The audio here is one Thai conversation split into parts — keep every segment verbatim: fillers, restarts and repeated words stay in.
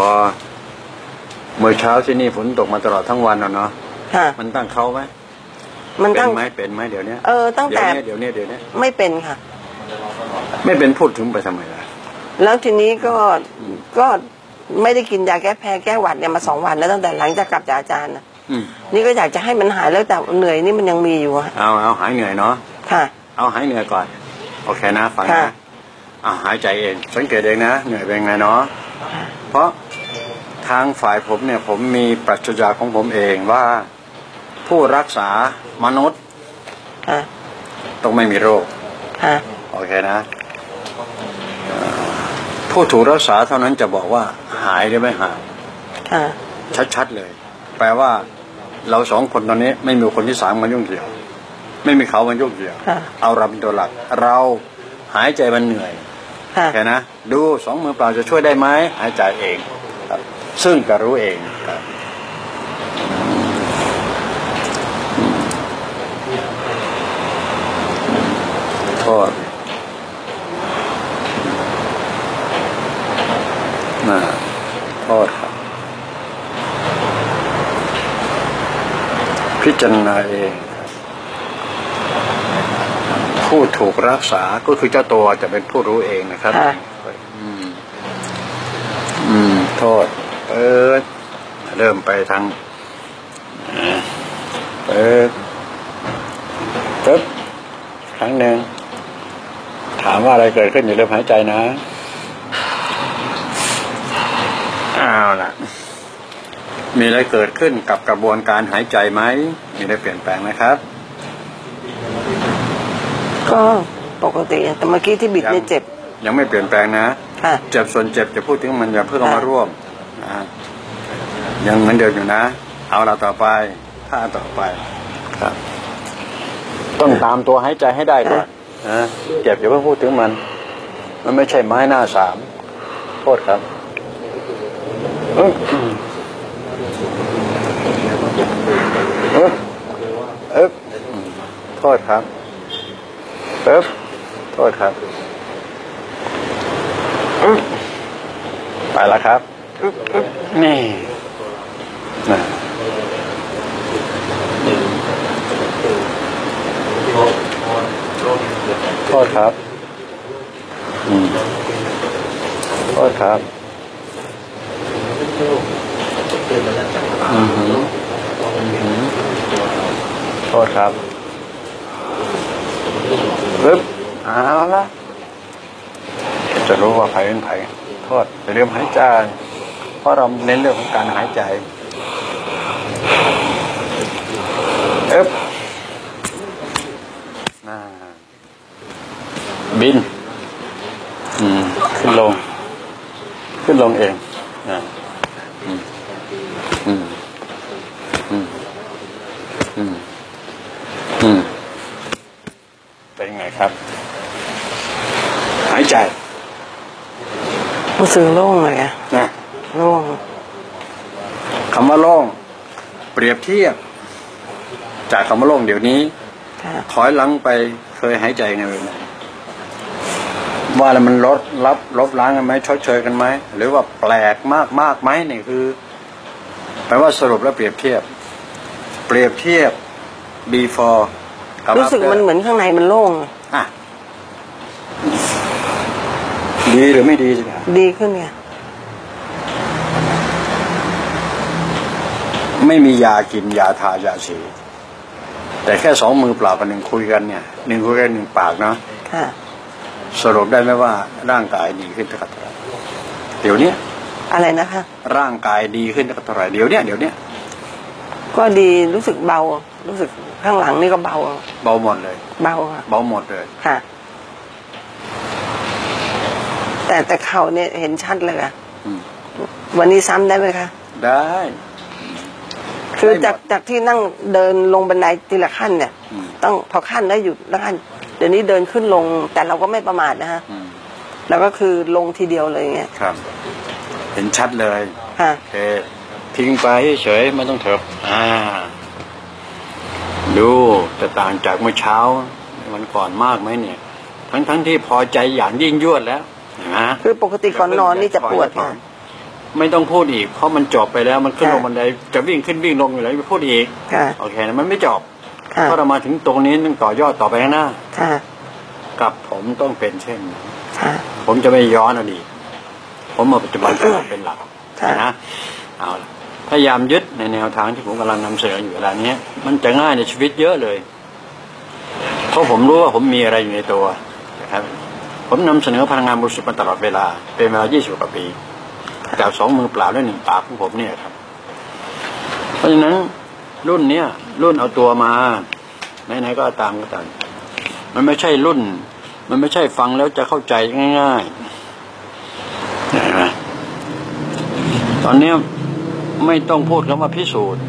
พอเมื่อเช้าที่นี่ฝนตกมาตลอดทั้งวันเนาะมันตั้งเขาไหมมันตั้งไหมเป็นไหมเดี๋ยวนี้เออตั้งแต่เดี๋ยวนี้เดี๋ยวนี้ไม่เป็นค่ะไม่เป็นพูดถึงไปทำไมล่ะแล้วทีนี้ก็ก็ไม่ได้กินยาแก้แพ้แก้หวัดเนี่ยมาสองวันแล้วตั้งแต่หลังจากกลับจากอาจารย์นะนี่ก็อยากจะให้มันหายแล้วแต่เหนื่อยนี่มันยังมีอยู่เอาเอาหายเหนื่อยเนาะค่ะเอาหายเหนื่อยก่อนโอเคนะฟังนะเอาหายใจเองสังเกตเองนะเหนื่อยเป็นไงเนาะเพราะทางฝ่ายผมเนี่ยผมมีปรัชญาของผมเองว่าผู้รักษามนุษย์ต้องไม่มีโรคโอเคนะผู้ถูกรักษาเท่านั้นจะบอกว่าหายหรือไม่หายชัดๆเลยแปลว่าเราสองคนตอนนี้ไม่มีคนที่สามมายุ่งเกี่ยวไม่มีเขามายุ่งเกี่ยวเอาเราเป็นตัวหลักเราหายใจมันเหนื่อยแค่นะดูสองมือเปล่าจะช่วยได้ไหมหายใจเองซึ่งก็รู้เองโทษน่าโทษครับพิจารณาเองผู้ถูกรักษาก็คือเจ้าตัวจะเป็นผู้รู้เองนะครับอืมอืมโทษเออเริ่มไปทางเออปึ๊บครั้งหนึ่งถามว่าอะไรเกิดขึ้นอยู่เริ่มหายใจนะเอาล่ะมีอะไรเกิดขึ้นกับกระบวนการหายใจไหมมีอะไรเปลี่ยนแปลงไหมครับก็ปกติแต่เมื่อกี้ที่บิดนี่เจ็บยังไม่เปลี่ยนแปลงนะเจ็บส่วนเจ็บจะพูดถึงมันอย่าเพิ่งเอามาร่วมนะยังเหมือนเดิมอยู่นะเอาเราต่อไปท่าต่อไปครับต้องตามตัวหายใจให้ได้ก่อนนะเจ็บอย่าเพิ่งพูดถึงมันมันไม่ใช่ไม้หน้าสามโทษครับเอ๊ะเอ๊ะเอ๊ะโทษครับปึ๊บโทษครับไปแล้วครับนี่นะโทษครับอืมโทษครับอืมโทษครับปึ๊บเอาละจะรู้ว่าใครเป็นใครโทษจะเริ่มหายใจเพราะเราเน้นเรื่องของการหายใจเอ๊บน่าบินอืมขึ้นลงขึ้นลงเองอ่าอืมอืมอืมอืมอืมเป็นไงครับหายใจรู้สึกโล่งเลยอะนะโล่งคำว่าโล่งเปรียบเทียบจากคำว่าโล่งเดี๋ยวนี้ถอยหลังไปเคยหายใจไงแบบไหนว่าแล้วมันลดรับลบล้างกันไหมชดเชยกันไหมหรือว่าแปลกมากมากไหมนี่คือแปลว่าสรุปแล้วเปรียบเทียบเปรียบเทียบ before รู้สึกมันเหมือนข้างในมันโล่งอ่ะดีหรือไม่ดีสิครับดีขึ้นไงไม่มียากินยาทายาฉีดแต่แค่สองมือเปล่ากับหนึ่งคุยกันเนี่ยหนึ่งคุยกันหนึ่งปากเนาะสรุปได้ไหมว่าร่างกายดีขึ้นเท่าไหร่เดี๋ยวนี้อะไรนะคะร่างกายดีขึ้นเท่าไหร่เดี๋ยวนี้เดี๋ยวนี้ก็ดีรู้สึกเบารู้สึกข้างหลังนี่ก็เบาเบาหมดเลยเบาค่ะเบาหมดเลยค่ะแต่แต่เข่าเนี่ยเห็นชัดเลยค่ะวันนี้ซ้ำได้ไหมคะได้คือจากจากที่นั่งเดินลงบันไดทีละขั้นเนี่ยต้องพอขั้นแล้วหยุดแล้วขั้นเดี๋ยวนี้เดินขึ้นลงแต่เราก็ไม่ประมาทนะฮะแล้วก็คือลงทีเดียวเลยเงี้ยครับเห็นชัดเลยค่ะโอเคทิ้งไปเฉยไม่ต้องเถิบอ่าดูจะต่างจากเมื่อเช้าวันก่อนมากไหมเนี่ยทั้งทั้งที่พอใจอย่างยิ่งยวดแล้วนะคือปกติก่อนนอนนี่จะปวดค่ะไม่ต้องพูดอีกเพราะมันจบไปแล้วมันขึ้นลงบันไดจะวิ่งขึ้นวิ่งลงอยู่แล้วไม่พูดอีกโอเคนะมันไม่จบเพราะเรามาถึงตรงนี้ต้องต่อยอดต่อไปข้างหน้ากับผมต้องเป็นเช่นผมจะไม่ย้อนอดีตผมมาปัจจุบันเป็นหลักนะเอาละพยายามยึดในแนวทางที่ผมกำลังนำเสนออยู่เวลานี้มันจะง่ายในชีวิตเยอะเลยเพราะผมรู้ว่าผมมีอะไรอยู่ในตัวนะครับผมนำเสนอพลังงานบริสุทธิ์มาตลอดเวลาเป็นเวลายี่สิบกว่าปีจากสองมือเปล่าด้วยหนึ่งปากของผมเนี่ยครับเพราะฉะนั้นรุ่นเนี้ยรุ่นเอาตัวมาไหนๆก็ตามก็ตามมันไม่ใช่รุ่นมันไม่ใช่ฟังแล้วจะเข้าใจง่ายๆนะตอนนี้ไม่ต้องพูดคำว่าพิสูจน์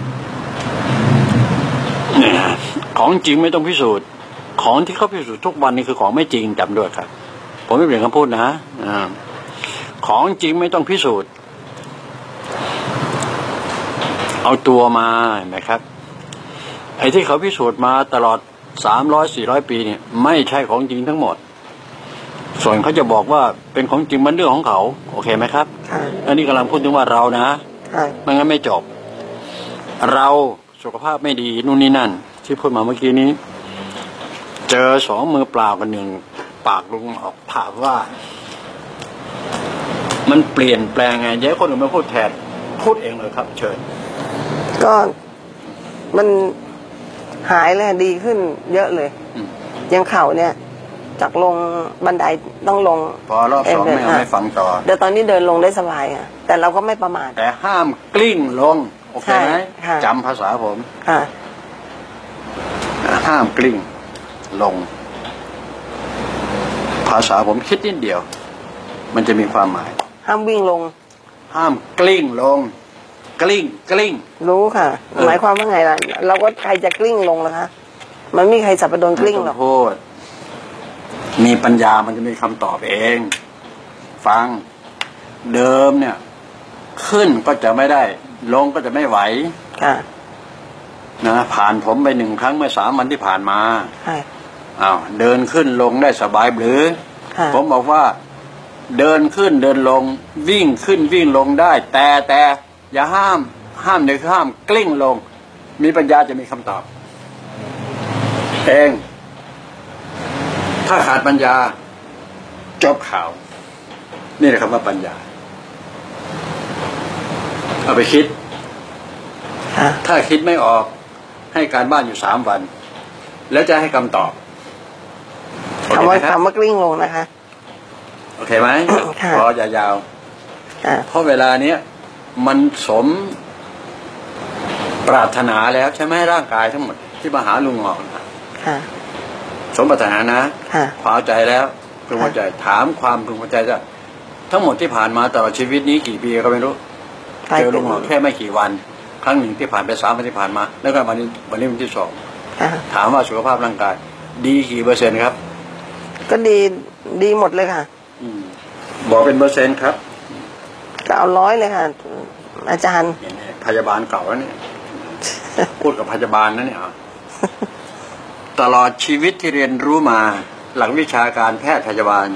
ของจริงไม่ต้องพิสูจน์ของที่เขาพิสูจน์ทุกวันนี้คือของไม่จริงจำด้วยครับผมไม่เปลี่ยนคำพูดนะของจริงไม่ต้องพิสูจน์เอาตัวมาเห็นไหมครับไอ้ที่เขาพิสูจน์มาตลอดสามร้อยสี่ร้อยปีเนี่ยไม่ใช่ของจริงทั้งหมดส่วนเขาจะบอกว่าเป็นของจริงมันเรื่องของเขาโอเคไหมครับอันนี้กำลังพูดถึงว่าเรานะไม่งั้นไม่จบเราสุขภาพไม่ดีนู่นนี่นั่นที่พูดมาเมื่อกี้นี้เจอสองมือเปล่ากันหนึ่งปากลุงออกถามว่ามันเปลี่ยนแปลงไงเดี๋ยวคนอื่นมาพูดแทนพูดเองเลยครับเชิญก็มันหายแล้วดีขึ้นเยอะเลยยังเข่าเนี่ยจากลงบันไดต้องลงพอรอบสองไม่เอาไม่ฟังต่อเดี๋ยวตอนนี้เดินลงได้สบายอ่ะแต่เราก็ไม่ประมาทแต่ห้ามกลิ้งลงโอเคไหมจำภาษาผมห้ามกลิ้งลงภาษาผมคิดนิดเดียวมันจะมีความหมายห้ามวิ่งลงห้ามกลิ้งลงกลิ้งกลิ้งรู้ค่ะหมายความว่าไงล่ะเราก็ใครจะกลิ้งลงล่ะคะมันไม่มีใครสับปะรดกลิ้งหรอกพูดมีปัญญามันจะมีคำตอบเองฟังเดิมเนี่ยขึ้นก็จะไม่ได้ลงก็จะไม่ไหวนะผ่านผมไปหนึ่งครั้งเมื่อสามวันที่ผ่านมาอ้าวเดินขึ้นลงได้สบายหรือผมบอกว่าเดินขึ้นเดินลงวิ่งขึ้นวิ่งลงได้แต่แต่อย่าห้ามห้ามเดี๋ยวห้ามกลิ้งลงมีปัญญาจะมีคำตอบเองถ้าขาดปัญญาจบข่าวนี่แหละคำว่าปัญญาเอาไปคิดถ้าคิดไม่ออกให้การบ้านอยู่สามวันแล้วจะให้คำตอบคำว่าคำว่ากลิ้งลงนะคะโอเคไหมพออย่ายาวเพราะเวลาเนี้ยมันสมปรารถนาแล้วใช่ไหมร่างกายทั้งหมดที่มาหาลุงหงอกสมปรารถนานะพอใจแล้วพึงพอใจถามความพึงพอใจจะทั้งหมดที่ผ่านมาตลอดชีวิตนี้กี่ปีก็ไม่รู้เจอลุงหงอกแค่ไม่กี่วันครั้งหนึ่งที่ผ่านไปสามวันที่ผ่านมาแล้วก็วันนี้วันนี้วันที่สองถามว่าสุขภาพร่างกายดีกี่เปอร์เซ็นต์ครับก็ดีดีหมดเลยค่ะบอกเป็นเปอร์เซ็นต์ครับก็เอาร้อยเลยค่ะอาจารย์พยาบาลเก่าแล้วเนี่ยพูดกับพยาบาลนั่นเนี่ยตลอดชีวิตที่เรียนรู้มาหลักวิชาการแพทย์พยาบาล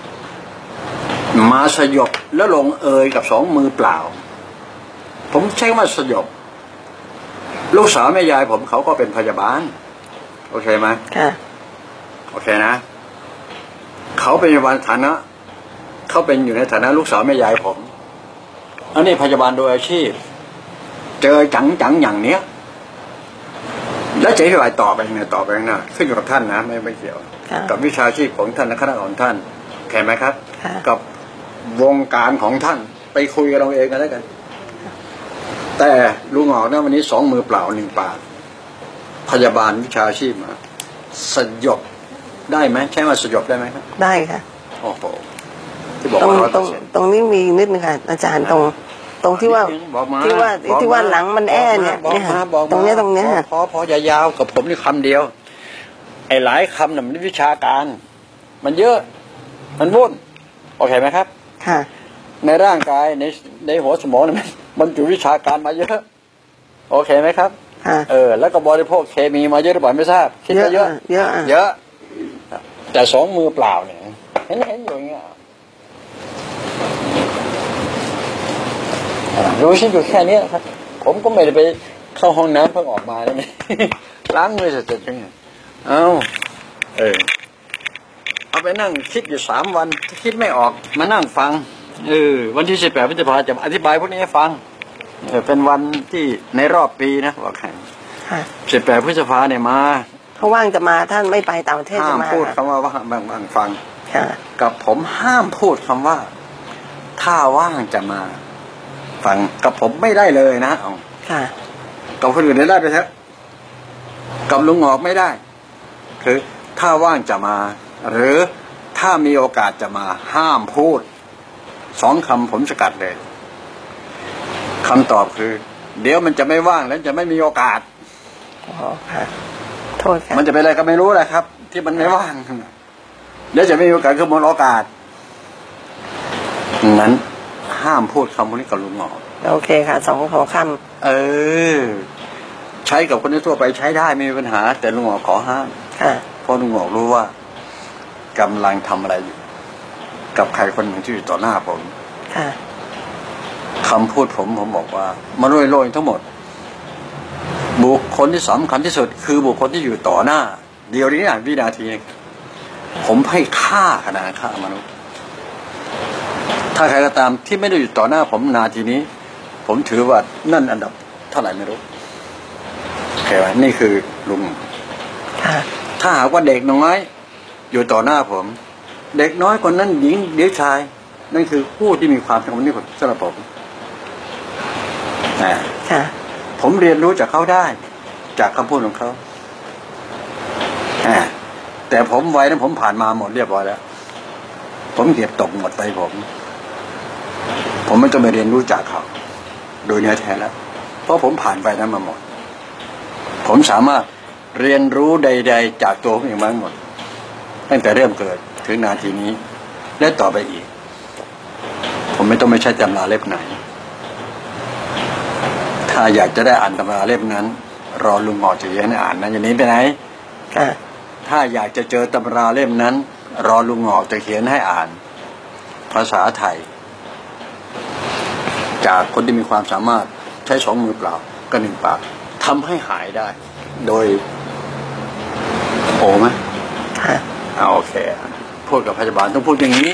มาสยบแล้วลงเอยกับสองมือเปล่าผมใช้ว่าสยบลูกสาวแม่ยายผมเขาก็เป็นพยาบาลโอเคไหมค่ะโอเคนะเขาเป็นพยาบาลฐานะเขาเป็นอยู่ในฐานะลูกสาวแม่ยายผมอันนี้พยาบาลโดยอาชีพเจอจังจังอย่างเนี้ยแล้วจะให้ฝ่ายต่อไปยังไงต่อไปยังไงขึ้นอยู่กับท่านนะไม่ไม่เกี่ยวกับวิชาชีพของท่านและคณะของท่านแข็งไหมครับกับวงการของท่านไปคุยกับเราเองกันแล้วกันแต่ลุงหงอกนะวันนี้สองมือเปล่าหนึ่งปากพยาบาลวิชาชีพมาสยบได้ไหมใช่ไหมสยบได้ไหมครับได้ค่ะโอ้โหที่บอกว่าตรงตรงนี้มีนิดนึงค่ะอาจารย์ตรงตรงที่ว่าที่ว่าที่ว่าหลังมันแอ่เนี่ยตรงนี้ตรงนี้พอพอยาวๆกับผมนี่คำเดียวไอ้หลายคำน่ะมันวิชาการมันเยอะมันวุ่นโอเคไหมครับค่ะในร่างกายในในหัวสมองมันมันอยู่วิชาการมาเยอะโอเคไหมครับเออแล้วก็บริโภคเคมีมาเยอะหรือเปล่าไม่ทราบคิดเยอะเยอะเยอะแต่สองมือเปล่าเนี่ยเห็นเห็นอยู่อย่างเงี้ยรู้ชิ้นอยู่แค่นี้ครับผมก็ไม่ได้ไปเข้าห้องน้ำเพิ่งออกมาแล้วไง ล้างมือเสร็จยังไงเอาเออเอาไปนั่งคิดอยู่สามวันถ้าคิดไม่ออกมานั่งฟังเออวันที่สิบแปดพฤษภาจะอธิบายพวกนี้ให้ฟังเออเป็นวันที่ในรอบปีนะว่าแข่งสิบแปดพฤษภาเนี่ยมาเขาว่างจะมาท่านไม่ไปต่างประเทศจะมาห้ามพูดคำว่าว่างบางบางฟังกับผมห้ามพูดคำว่าถ้าว่างจะมาฟังกับผมไม่ได้เลยนะเอากับคนอื่นได้ไปเถอะกับลุงหงอกไม่ได้คือถ้าว่างจะมาหรือถ้ามีโอกาสจะมาห้ามพูดสองคำผมสกัดเลยคำตอบคือเดี๋ยวมันจะไม่ว่างแล้วจะไม่มีโอกาสอ๋อค่ะโทษค่ะมันจะเป็นอะไรก็ไม่รู้แหละครับที่มันไม่ว่างเดี๋ยวจะไม่มีโอกาสคือหมดโอกาสนั้นห้ามพูดคำพวกนี้กับลุงหงอกโอเคค่ะสองขอคำเออใช้กับคนทั่วไปใช้ได้ไม่มีปัญหาแต่ลุงหงอกขอห้ามค่ะเพราะลุงหงอกรู้ว่ากำลังทำอะไรอยู่กับใครคนหนึ่งที่อยู่ต่อหน้าผมค่ะคำพูดผมผมบอกว่ามันโรยๆทั้งหมดบุคคลที่สำคัญที่สุดคือบุคคลที่อยู่ต่อหน้าเดี๋ยวนี้วินาทีผมให้ค่าขนาดค่ามนุษย์ถ้าใครก็ตามที่ไม่ได้อยู่ต่อหน้าผมนาทีนี้ผมถือว่านั่นอันดับเท่าไหร่ไม่รู้โอเคไหมนี่คือลุงถ้าหากว่าเด็กน้อยอยู่ต่อหน้าผมเด็กน้อยคนนั้นหญิงหรือชายนั่นคือผู้ที่มีความสำคัญที่สุดสำหรับผมนะผมเรียนรู้จากเขาได้จากคำพูดของเขาแต่ผมไว้นั้นผมผ่านมาหมดเรียบร้อยแล้วผมเก็บตกหมดไปผมผมไม่ต้องไปเรียนรู้จากเขาโดยเนื้อแท้แล้วเพราะผมผ่านไปนั้นมาหมดผมสามารถเรียนรู้ใดๆจากตัวผมเองมาหมดตั้งแต่เริ่มเกิดถึงนาทีนี้และต่อไปอีกผมไม่ต้องไม่ใช่ตำราเล่มไหนถ้าอยากจะได้อ่านตำราเล่มนั้นรอลุงหงอกจะเขียนให้อ่านนั้นอย่างนี้ไปไหนถ้าอยากจะเจอตำราเล่มนั้นรอลุงหงอกจะเขียนให้อ่านภาษาไทยจากคนที่มีความสามารถใช้สองมือเปล่าก็หนึ่งปากทำให้หายได้โดยโอ้ไหมอ่าโอเคพูดกับพยาบาลต้องพูดอย่างนี้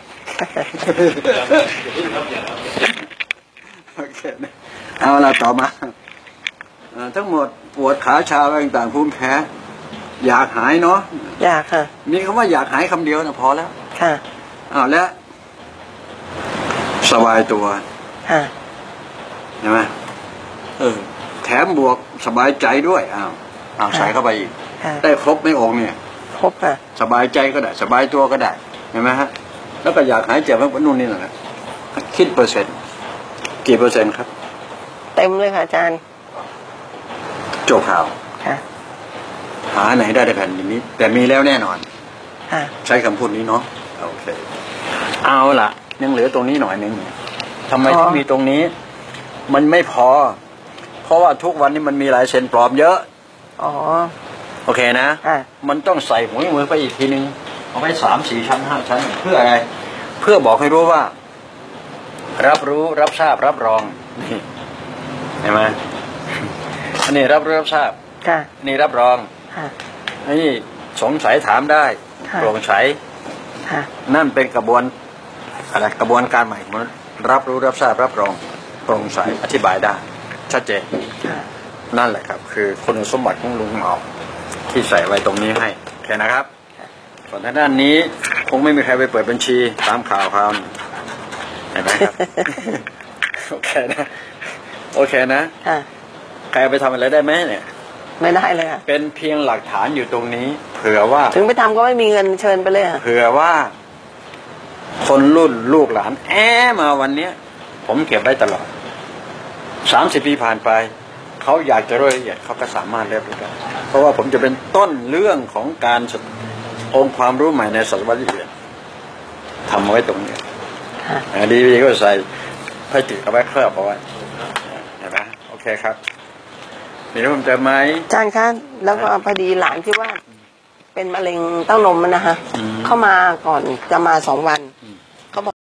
โอเคเอาละต่อมาทั้งหมดปวดขาชาอะไรต่างๆภูมิแพ้อยากหายเนาะอยากค่ะมีคำว่าอยากหายคำเดียวนะพอแล้วค่ะอ้าวแล้วสบายตัวค่ะใช่ไหมเออแถมบวกสบายใจด้วยอ้าวอ้าวใส่เข้าไปอีกได้ครบไม่องค์เนี่ยครบค่ะสบายใจก็ได้สบายตัวก็ได้เห็นไหมฮะแล้วก็อยากหายเจ็บแล้วนู่นนี่นะคิดเปอร์เซ็นต์กี่เปอร์เซ็นต์ครับเต็มเลยค่ะอาจารย์จบข่าวค่ะหาไหนได้ในแผ่นนี้แต่มีแล้วแน่นอนค่ะใช้คำพูดนี้เนาะโอเคเอาล่ะยังเหลือตรงนี้หน่อยนึงทำไมถึงมีตรงนี้มันไม่พอเพราะว่าทุกวันนี้มันมีลายเซ็นปลอมเยอะอ๋อโอเคนะมันต้องใส่หัวมือไปอีกทีนึงเอาไปสามสี่ชั้นห้าชั้นเพื่ออะไรเพื่อบอกให้รู้ว่ารับรู้รับทราบรับรองนี่เห็นไหมอันนี้รับรู้รับทราบนี่รับรองนี่สงสัยถามได้โปร่งใสนั่นเป็นกระบวนอะไรกระบวนการใหม่มันรับรู้รับทราบรับรองโปร่งใสอธิบายได้ชัดเจนนั่นแหละครับคือคุณสมบัติของลุงหงอกที่ใส่ไว้ตรงนี้ให้แค่นะครับส่วนทางด้านนี้คงไม่มีใครไปเปิดบัญชีตามข่าวข่าวเห็นไหมครับโอเคนะโอเคนะใครไปทำอะไรได้ไหมเนี่ยไม่ได้เลยค่ะเป็นเพียงหลักฐานอยู่ตรงนี้เผื่อว่าถึงไปทำก็ไม่มีเงินเชิญไปเลยเผื่อว่าคนรุ่นลูกหลานแอมาวันเนี้ยผมเก็บไว้ตลอดสามสิบปีผ่านไปเขาอยากจะรู้ละเอียดเขาก็สามารถเรียบรู้ได้เพราะว่าผมจะเป็นต้นเรื่องของการองค์ความรู้ใหม่ในศตวรรษที่ยี่สิบทำไว้ตรงนี้ดีดีก็ใส่พลาสติกเอาไว้เคลือบเอาไว้เห็นไหมโอเคครับมีอะไรผมจะไหมอาจารย์คะแล้วก็พอดีหลานที่ว่าเป็นมะเร็งเต้านมมันนะคะเข้ามาก่อนจะมาสองวัน